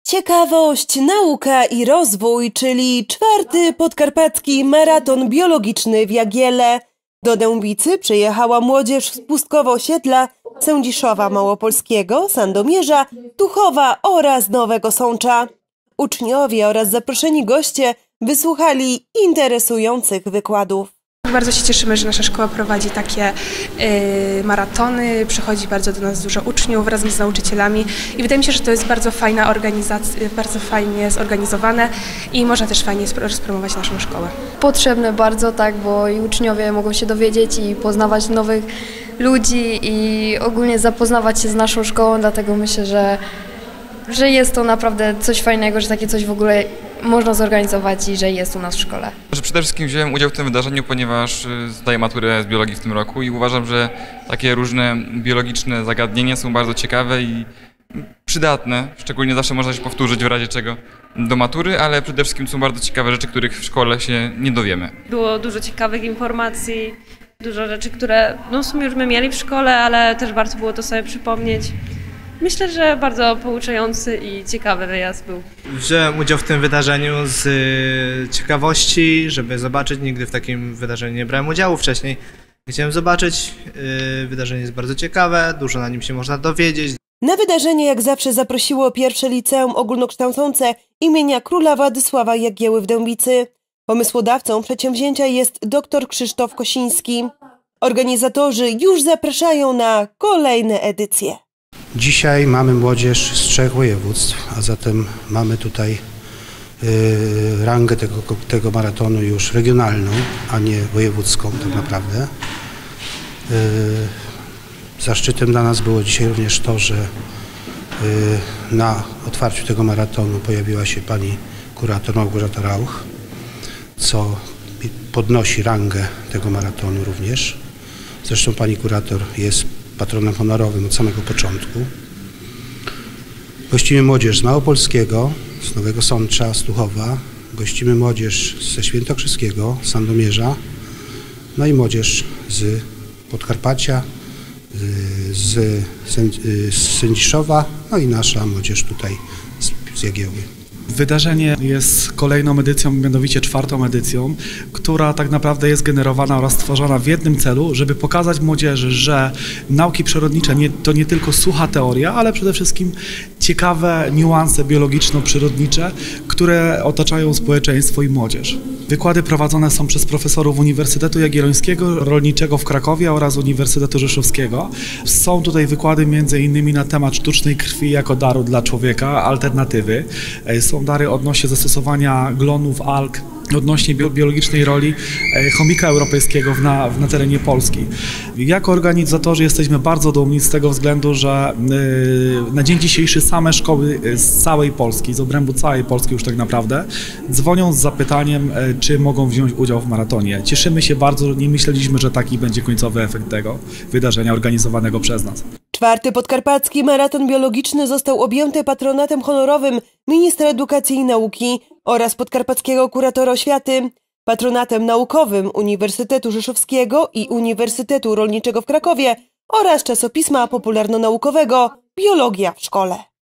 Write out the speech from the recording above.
Ciekawość, nauka i rozwój, czyli 4. Podkarpacki Maraton Biologiczny w Jagiele. Do Dębicy przyjechała młodzież z Pustkowo-Osiedla, Sędziszowa Małopolskiego, Sandomierza, Tuchowa oraz Nowego Sącza. Uczniowie oraz zaproszeni goście wysłuchali interesujących wykładów. Bardzo się cieszymy, że nasza szkoła prowadzi takie maratony, przychodzi bardzo do nas dużo uczniów razem z nauczycielami i wydaje mi się, że to jest bardzo fajna organizacja, bardzo fajnie zorganizowane i można też fajnie rozpromować naszą szkołę. Potrzebne bardzo, tak, bo i uczniowie mogą się dowiedzieć i poznawać nowych ludzi i ogólnie zapoznawać się z naszą szkołą, dlatego myślę, że jest to naprawdę coś fajnego, że takie coś w ogóle można zorganizować i że jest u nas w szkole. Przede wszystkim wziąłem udział w tym wydarzeniu, ponieważ zdaję maturę z biologii w tym roku i uważam, że takie różne biologiczne zagadnienia są bardzo ciekawe i przydatne. Szczególnie zawsze można się powtórzyć w razie czego do matury, ale przede wszystkim są bardzo ciekawe rzeczy, których w szkole się nie dowiemy. Było dużo ciekawych informacji, dużo rzeczy, które w sumie już my mieli w szkole, ale też warto było to sobie przypomnieć. Myślę, że bardzo pouczający i ciekawy wyjazd był. Wziąłem udział w tym wydarzeniu z ciekawości, żeby zobaczyć. Nigdy w takim wydarzeniu nie brałem udziału wcześniej. Chciałem zobaczyć. Wydarzenie jest bardzo ciekawe, dużo na nim się można dowiedzieć. Na wydarzenie jak zawsze zaprosiło pierwsze liceum ogólnokształcące imienia Króla Władysława Jagieły w Dębicy. Pomysłodawcą przedsięwzięcia jest dr Krzysztof Kosiński. Organizatorzy już zapraszają na kolejne edycje. Dzisiaj mamy młodzież z 3 województw, a zatem mamy tutaj rangę tego maratonu już regionalną, a nie wojewódzką tak naprawdę. Zaszczytem dla nas było dzisiaj również to, że na otwarciu tego maratonu pojawiła się pani kurator Małgorzata Rauch, co podnosi rangę tego maratonu również. Zresztą pani kurator jest patronem honorowym od samego początku. Gościmy młodzież z Małopolskiego, z Nowego Sącza, z Tuchowa. Gościmy młodzież ze Świętokrzyskiego, z Sandomierza. No i młodzież z Podkarpacia, z Sędziszowa, no i nasza młodzież tutaj z Jagieły. Wydarzenie jest kolejną edycją, mianowicie 4. edycją, która tak naprawdę jest generowana oraz stworzona w jednym celu, żeby pokazać młodzieży, że nauki przyrodnicze to nie tylko sucha teoria, ale przede wszystkim ciekawe niuanse biologiczno-przyrodnicze, które otaczają społeczeństwo i młodzież. Wykłady prowadzone są przez profesorów Uniwersytetu Jagiellońskiego, Rolniczego w Krakowie oraz Uniwersytetu Rzeszowskiego. Są tutaj wykłady m.in. na temat sztucznej krwi jako daru dla człowieka, alternatywy. Są dary odnośnie zastosowania glonów, alg, odnośnie biologicznej roli chomika europejskiego na terenie Polski. Jako organizatorzy jesteśmy bardzo dumni z tego względu, że na dzień dzisiejszy same szkoły z całej Polski, z obrębu całej Polski już tak naprawdę, dzwonią z zapytaniem, czy mogą wziąć udział w maratonie. Cieszymy się bardzo, nie myśleliśmy, że taki będzie końcowy efekt tego wydarzenia organizowanego przez nas. 4. Podkarpacki Maraton Biologiczny został objęty patronatem honorowym ministra edukacji i nauki oraz podkarpackiego kuratora oświaty, patronatem naukowym Uniwersytetu Rzeszowskiego i Uniwersytetu Rolniczego w Krakowie oraz czasopisma popularno-naukowego Biologia w szkole.